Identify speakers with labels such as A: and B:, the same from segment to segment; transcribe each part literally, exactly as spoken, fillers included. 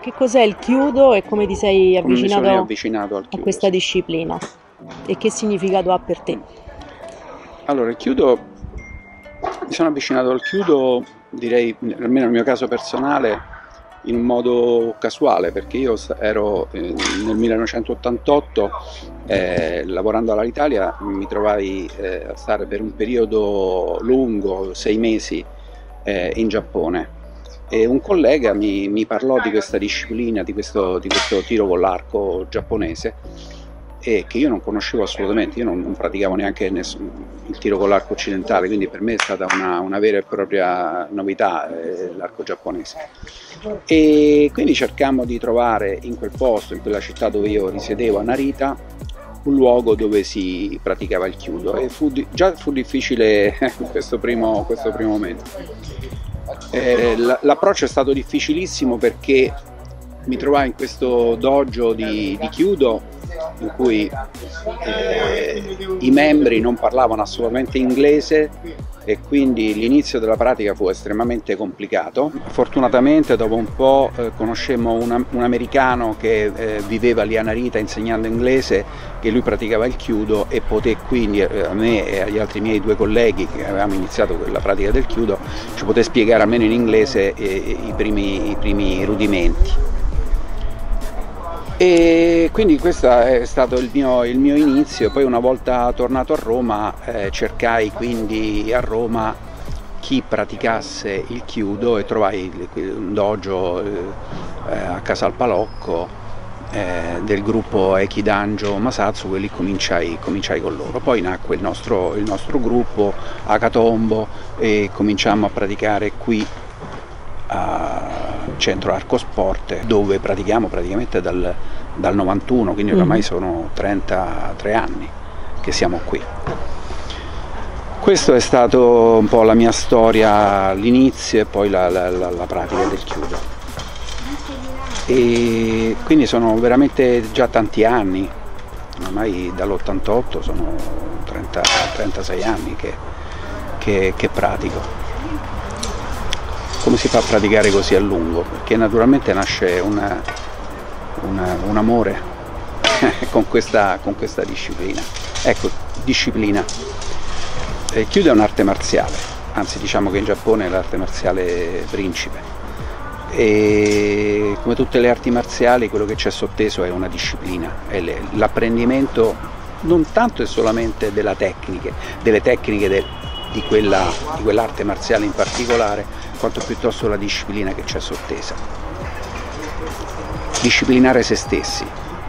A: Che cos'è il Kyudo e come ti sei
B: Come mi sono
A: avvicinato
B: avvicinato al
A: a
B: Kyudo,
A: questa
B: sì.
A: disciplina e che significato ha per te?
B: Mm. Allora, il Kyudo, mi sono avvicinato al Kyudo, direi, almeno nel mio caso personale, in un modo casuale, perché io sta- ero eh, nel millenovecentottantotto, eh, lavorando all'Alitalia, mi trovai eh, a stare per un periodo lungo, sei mesi, eh, in Giappone. E un collega mi, mi parlò di questa disciplina, di questo, di questo tiro con l'arco giapponese, e che io non conoscevo assolutamente. Io non, non praticavo neanche nessun, il tiro con l'arco occidentale, quindi per me è stata una, una vera e propria novità, eh, l'arco giapponese. E quindi cercammo di trovare in quel posto, in quella città dove io risiedevo, a Narita, un luogo dove si praticava il Kyudo, e fu di, già fu difficile questo primo, questo primo momento. Eh, l'approccio è stato difficilissimo perché mi trovai in questo dojo di, di Kyudo in cui eh, i membri non parlavano assolutamente inglese, e quindi l'inizio della pratica fu estremamente complicato. Fortunatamente dopo un po' eh, conoscemmo una, un americano che eh, viveva lì a Narita insegnando inglese, che lui praticava il Kyudo, e poté quindi eh, a me e agli altri miei due colleghi che avevamo iniziato la pratica del Kyudo, ci poté spiegare almeno in inglese eh, i, primi, i primi rudimenti. E quindi questo è stato il mio, il mio inizio. Poi una volta tornato a Roma eh, cercai quindi a Roma chi praticasse il Kyudo e trovai un dojo eh, a Casal Palocco eh, del gruppo Ekidanjo Masatsu, e lì cominciai, cominciai con loro. Poi nacque il nostro, il nostro gruppo Akatombo e cominciammo a praticare qui a Centro Arco Sport, dove pratichiamo praticamente dal, dal novantuno, quindi oramai sono trentatré anni che siamo qui. Questo è stato un po' la mia storia all'inizio e poi la, la, la, la pratica del Kyudo. E quindi sono veramente già tanti anni, ormai dall'ottantotto sono trenta, trentasei anni che, che, che pratico. Come si fa a praticare così a lungo? Perché naturalmente nasce una, una, un amore con, questa, con questa disciplina. Ecco, disciplina. Il Kyudo è un'arte marziale, anzi diciamo che in Giappone è l'arte marziale principe. E come tutte le arti marziali, quello che c'è sotteso è una disciplina, è l'apprendimento non tanto e solamente della tecnica, delle tecniche del, di, quella, di quell'arte marziale in particolare, quanto piuttosto la disciplina che c'è sottesa. Disciplinare se stessi,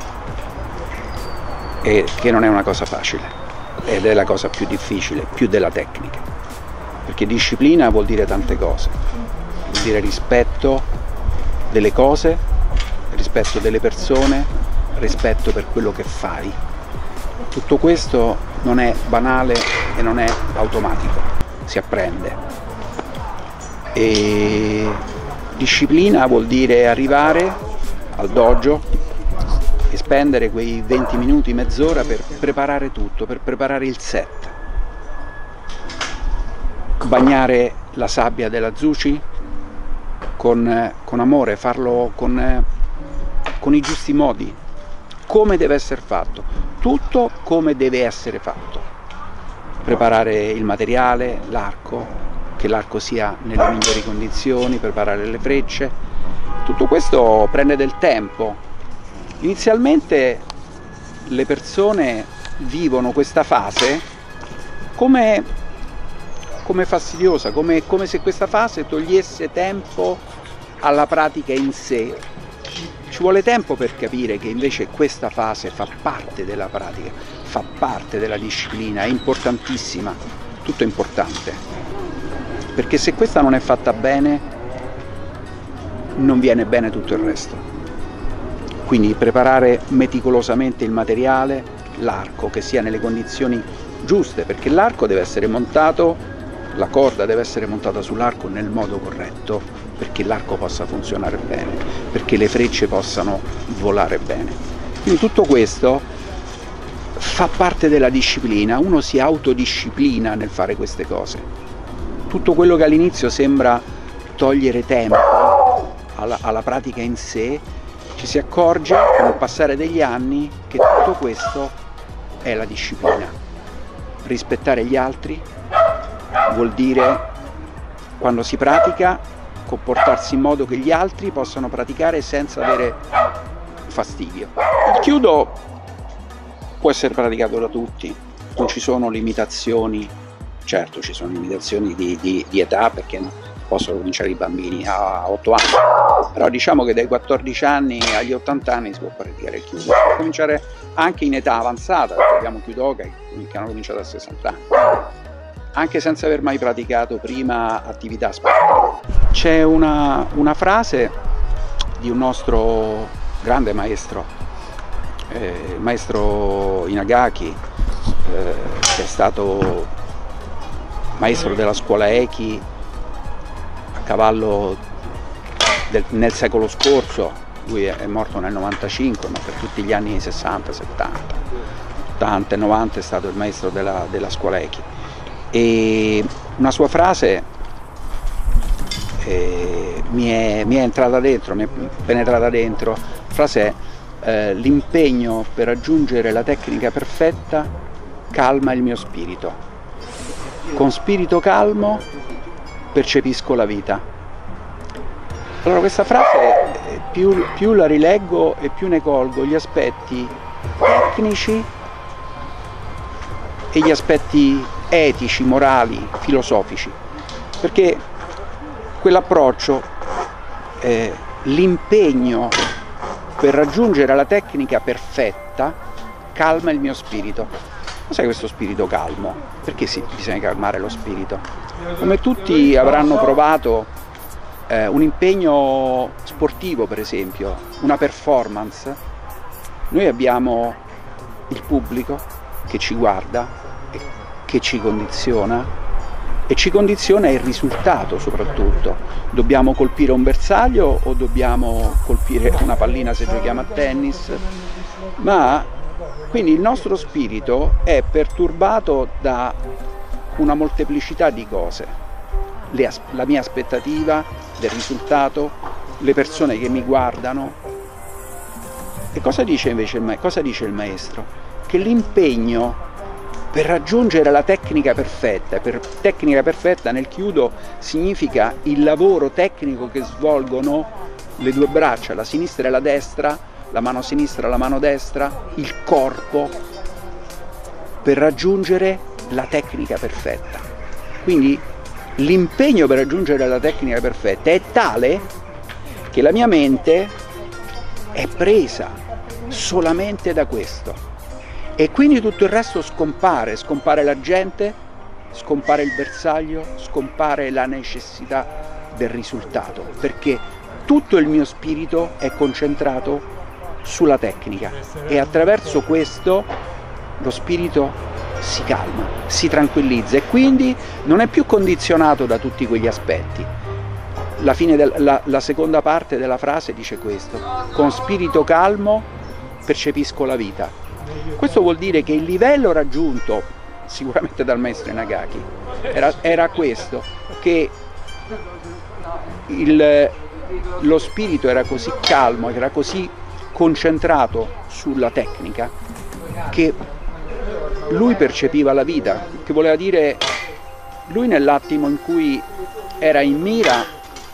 B: e che non è una cosa facile, ed è la cosa più difficile, più della tecnica, perché disciplina vuol dire tante cose, vuol dire rispetto delle cose, rispetto delle persone, rispetto per quello che fai. Tutto questo non è banale e non è automatico, si apprende. E disciplina vuol dire arrivare al dojo e spendere quei venti minuti, mezz'ora per preparare tutto, per preparare il set. Bagnare la sabbia della Zuchi con, con amore, farlo con, con i giusti modi, come deve essere fatto, tutto come deve essere fatto. Preparare il materiale, l'arco, che l'arco sia nelle migliori condizioni, preparare le frecce, tutto questo prende del tempo. Inizialmente le persone vivono questa fase come, come fastidiosa, come, come se questa fase togliesse tempo alla pratica in sé. Ci vuole tempo per capire che invece questa fase fa parte della pratica, fa parte della disciplina, è importantissima, tutto è importante. Perché se questa non è fatta bene, non viene bene tutto il resto. Quindi preparare meticolosamente il materiale, l'arco, che sia nelle condizioni giuste, perché l'arco deve essere montato, la corda deve essere montata sull'arco nel modo corretto, perché l'arco possa funzionare bene, perché le frecce possano volare bene. Quindi tutto questo fa parte della disciplina, uno si autodisciplina nel fare queste cose. Tutto quello che all'inizio sembra togliere tempo alla, alla pratica in sé, ci si accorge con il passare degli anni che tutto questo è la disciplina. Rispettare gli altri vuol dire, quando si pratica, comportarsi in modo che gli altri possano praticare senza avere fastidio. Il Kyudo può essere praticato da tutti, non ci sono limitazioni, certo ci sono limitazioni di, di, di età, perché possono cominciare i bambini a otto anni, però diciamo che dai quattordici anni agli ottanta anni si può praticare il Kyudo, si può cominciare anche in età avanzata, perché abbiamo Kyudoka che hanno cominciato a sessanta anni, anche senza aver mai praticato prima attività sportive. C'è una, una frase di un nostro grande maestro, eh, il maestro Inagaki, eh, che è stato maestro della scuola Eki a cavallo del, nel secolo scorso. Lui è, è morto nel novantacinque, ma per tutti gli anni sessanta, settanta, ottanta e novanta è stato il maestro della, della scuola Eki. E una sua frase eh, mi, è, mi è entrata dentro, mi è penetrata dentro. La frase è eh, l'impegno per raggiungere la tecnica perfetta calma il mio spirito, con spirito calmo percepisco la vita. Allora questa frase più, più la rileggo e più ne colgo gli aspetti tecnici e gli aspetti etici, morali, filosofici, perché quell'approccio, eh, l'impegno per raggiungere la tecnica perfetta calma il mio spirito. Cos'è questo spirito calmo? Perché sì, bisogna calmare lo spirito? Come tutti avranno provato eh, un impegno sportivo, per esempio, una performance, noi abbiamo il pubblico che ci guarda, che ci condiziona, e ci condiziona il risultato soprattutto. Dobbiamo colpire un bersaglio o dobbiamo colpire una pallina se giochiamo a tennis? Ma quindi il nostro spirito è perturbato da una molteplicità di cose. Le, la mia aspettativa del risultato, le persone che mi guardano. E cosa dice invece il, ma cosa dice il maestro? Che l'impegno per raggiungere la tecnica perfetta, per tecnica perfetta nel Kyudo significa il lavoro tecnico che svolgono le due braccia, la sinistra e la destra, la mano sinistra e la mano destra, il corpo, per raggiungere la tecnica perfetta. Quindi l'impegno per raggiungere la tecnica perfetta è tale che la mia mente è presa solamente da questo. E quindi tutto il resto scompare, scompare la gente, scompare il bersaglio, scompare la necessità del risultato, perché tutto il mio spirito è concentrato sulla tecnica e attraverso questo lo spirito si calma, si tranquillizza e quindi non è più condizionato da tutti quegli aspetti. La, fine del, la, la seconda parte della frase dice questo: con spirito calmo percepisco la vita. Questo vuol dire che il livello raggiunto sicuramente dal maestro Inagaki era, era questo, che il, lo spirito era così calmo, era così concentrato sulla tecnica che lui percepiva la vita, che voleva dire lui nell'attimo in cui era in mira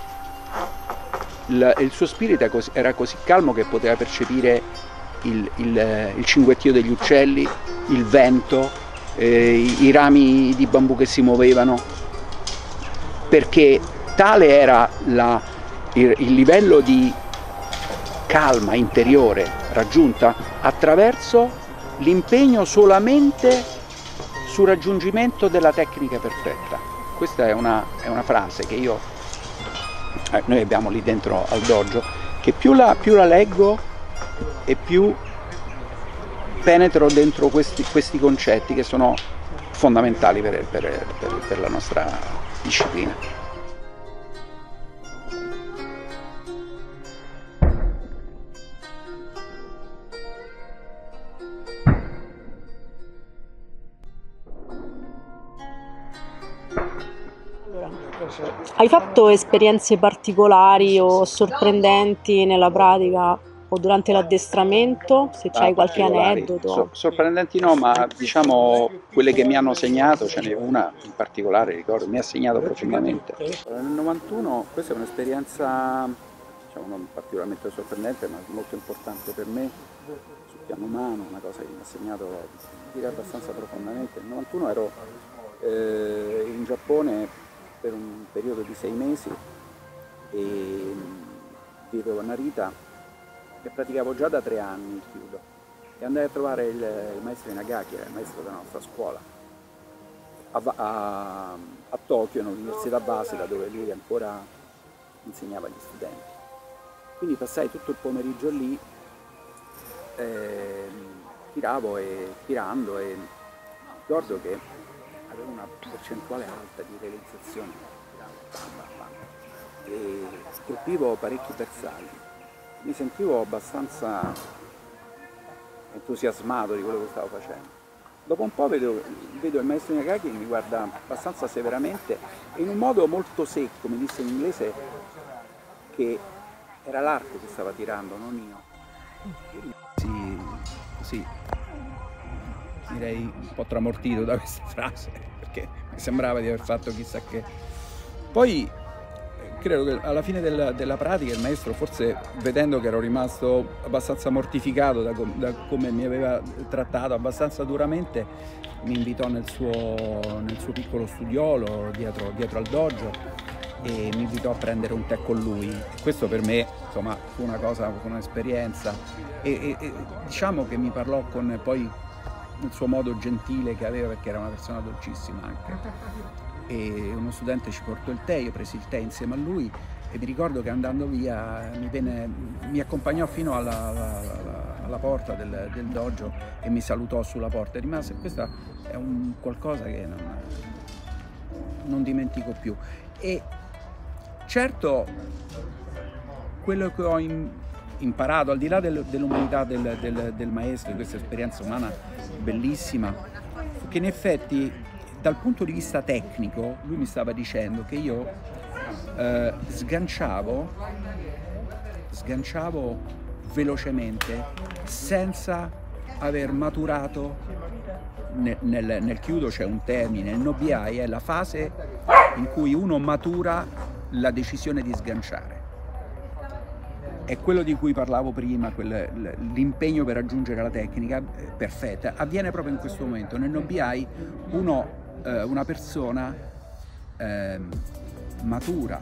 B: il, il suo spirito era così, era così calmo che poteva percepire Il, il, il cinguettio degli uccelli, il vento, eh, i, i rami di bambù che si muovevano, perché tale era la, il, il livello di calma interiore raggiunta attraverso l'impegno solamente sul raggiungimento della tecnica perfetta. Questa è una, è una frase che io, eh, noi abbiamo lì dentro al dojo, che più la, più la leggo e più penetro dentro questi, questi concetti che sono fondamentali per, per, per, per la nostra disciplina.
A: Allora, Hai fatto esperienze particolari o sorprendenti nella pratica o durante l'addestramento? Se
B: Ah,
A: c'hai qualche
B: particolari.
A: aneddoto.
B: So- sorprendenti no, ma diciamo quelle che mi hanno segnato, ce n'è una in particolare, ricordo, mi ha segnato profondamente. Nel novantuno, questa è un'esperienza, diciamo, non particolarmente sorprendente, ma molto importante per me sul piano umano, una cosa che mi ha segnato, direi, abbastanza profondamente. Nel novantuno ero eh, in Giappone per un periodo di sei mesi e vivevo a Narita e praticavo già da tre anni il Kyudo e andai a trovare il, il maestro Inagaki, era il maestro della nostra scuola, a, a, a Tokyo, nell'università Waseda, dove lui ancora insegnava agli studenti. Quindi passai tutto il pomeriggio lì, eh, tiravo e tirando e ricordo che avevo una percentuale alta di realizzazione, tiravo, bam, bam, bam, e colpivo parecchi bersagli. Mi sentivo abbastanza entusiasmato di quello che stavo facendo. Dopo un po' vedo, vedo il maestro Inagaki che mi guarda abbastanza severamente e in un modo molto secco mi disse in inglese che era l'arco che stava tirando, non io. Sì, così, direi un po' tramortito da questa frase, perché mi sembrava di aver fatto chissà che. Poi credo che alla fine della, della pratica il maestro, forse vedendo che ero rimasto abbastanza mortificato da, com da come mi aveva trattato abbastanza duramente, mi invitò nel suo, nel suo piccolo studiolo dietro, dietro al dojo e mi invitò a prendere un tè con lui. Questo per me, insomma, fu una cosa, fu un'esperienza e, e, e diciamo che mi parlò con poi il suo modo gentile che aveva, perché era una persona dolcissima anche. E uno studente ci portò il tè, io presi il tè insieme a lui e mi ricordo che andando via mi, venne, mi accompagnò fino alla, alla, alla porta del, del dojo e mi salutò sulla porta e rimase, questo è un qualcosa che non, non dimentico più. E certo quello che ho in, imparato, al di là del, dell'umanità del, del, del maestro, di questa esperienza umana bellissima, che in effetti dal punto di vista tecnico lui mi stava dicendo che io eh, sganciavo, sganciavo velocemente senza aver maturato, nel, nel, nel Kyudo c'è un termine, il Nobiai è la fase in cui uno matura la decisione di sganciare. È quello di cui parlavo prima, l'impegno per raggiungere la tecnica perfetta, avviene proprio in questo momento. Nel Nobiai uno una persona eh, matura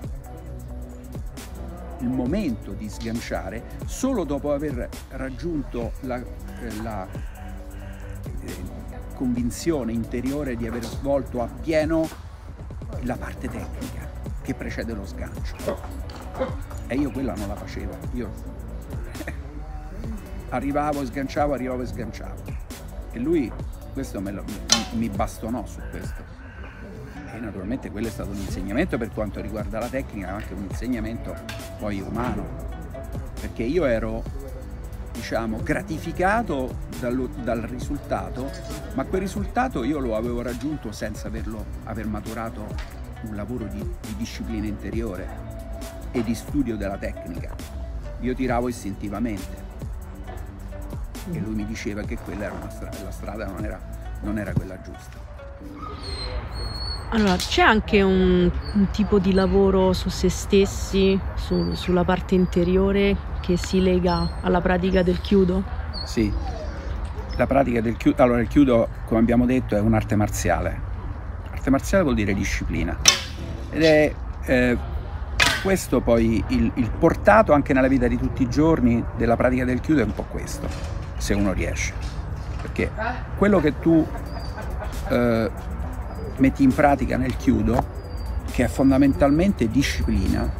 B: il momento di sganciare solo dopo aver raggiunto la, la eh, convinzione interiore di aver svolto appieno la parte tecnica che precede lo sgancio. E io quella non la facevo, io arrivavo e sganciavo, arrivavo e sganciavo. E lui questo me lo, mi, mi bastonò su questo. E naturalmente quello è stato un insegnamento per quanto riguarda la tecnica, ma anche un insegnamento poi umano, perché io ero, diciamo, gratificato dal, dal risultato, ma quel risultato io lo avevo raggiunto senza averlo, aver maturato un lavoro di, di disciplina interiore e di studio della tecnica. Io tiravo istintivamente e lui mi diceva che quella era una strada, la strada non era, non era quella giusta.
A: Allora, c'è anche un, un tipo di lavoro su se stessi, su, sulla parte interiore, che si lega alla pratica del Kyudo?
B: Sì, la pratica del Kyudo, allora il Kyudo, come abbiamo detto, è un'arte marziale. Arte marziale vuol dire disciplina. Ed è eh, questo poi il, il portato anche nella vita di tutti i giorni della pratica del Kyudo è un po' questo, se uno riesce. Perché quello che tu eh, metti in pratica nel Kyudo, che è fondamentalmente disciplina,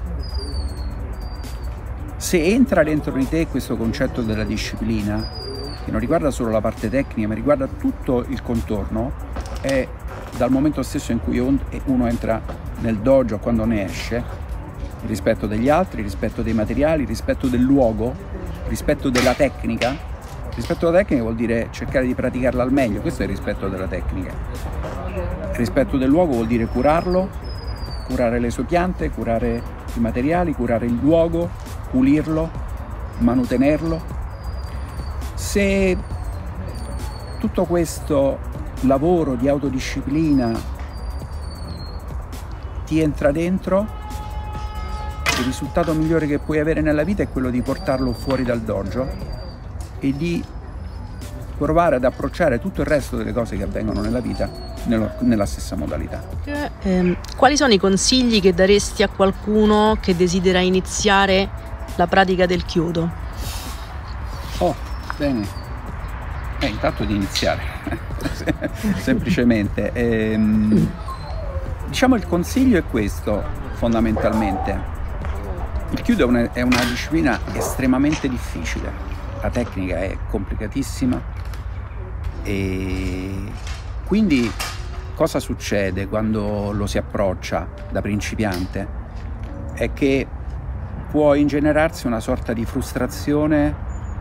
B: se entra dentro di te questo concetto della disciplina, che non riguarda solo la parte tecnica ma riguarda tutto il contorno, è dal momento stesso in cui uno entra nel dojo a quando ne esce, il rispetto degli altri, il rispetto dei materiali, il rispetto del luogo, il rispetto della tecnica. Il rispetto della tecnica vuol dire cercare di praticarla al meglio, questo è il rispetto della tecnica. Il rispetto del luogo vuol dire curarlo curare le sue piante, curare i materiali, curare il luogo, pulirlo, manutenerlo. Se tutto questo lavoro di autodisciplina ti entra dentro, il risultato migliore che puoi avere nella vita è quello di portarlo fuori dal dojo e di provare ad approcciare tutto il resto delle cose che avvengono nella vita nello, nella stessa modalità.
A: Eh, quali sono i consigli che daresti a qualcuno che desidera iniziare la pratica del Kyudo?
B: Oh, bene. Eh, intanto di iniziare, semplicemente. Ehm, diciamo il consiglio è questo, fondamentalmente. Il Kyudo è una, è una disciplina estremamente difficile, la tecnica è complicatissima e quindi cosa succede quando lo si approccia da principiante? È che può ingenerarsi una sorta di frustrazione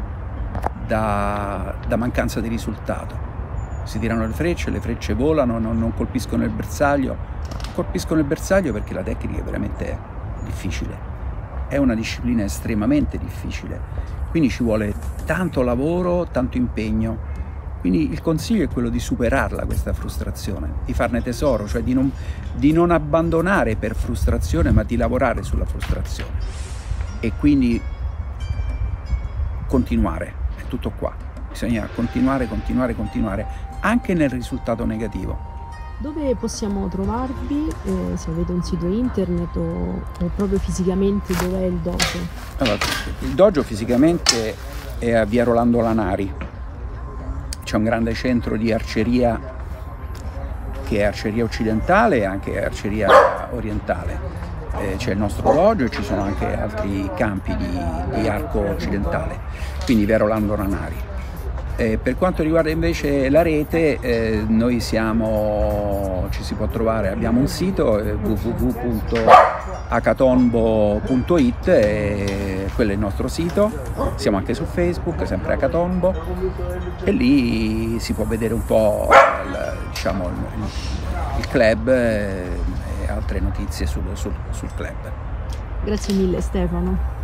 B: da, da mancanza di risultato. Si tirano le frecce, le frecce volano, non, non colpiscono il bersaglio, colpiscono il bersaglio perché la tecnica è veramente difficile. È una disciplina estremamente difficile, quindi ci vuole tanto lavoro, tanto impegno. Quindi il consiglio è quello di superarla questa frustrazione, di farne tesoro, cioè di non, di non abbandonare per frustrazione, ma di lavorare sulla frustrazione. E quindi continuare, è tutto qua. Bisogna continuare, continuare, continuare, anche nel risultato negativo.
A: Dove possiamo trovarvi? Eh, se avete un sito internet o, o proprio fisicamente dov'è il dojo?
B: Allora, il dojo fisicamente è a via Rolando Lanari. C'è un grande centro di arceria che è arceria occidentale e anche arceria orientale. Eh, c'è il nostro dojo e ci sono anche altri campi di, di arco occidentale, quindi via Rolando Lanari. Eh, per quanto riguarda invece la rete, eh, noi siamo, ci si può trovare, abbiamo un sito eh, w w w punto akatonbo punto it, e quello è il nostro sito. Siamo anche su Facebook, sempre Akatonbo, e lì si può vedere un po' il, diciamo, il, il club e altre notizie sul, sul, sul club.
A: Grazie mille Stefano.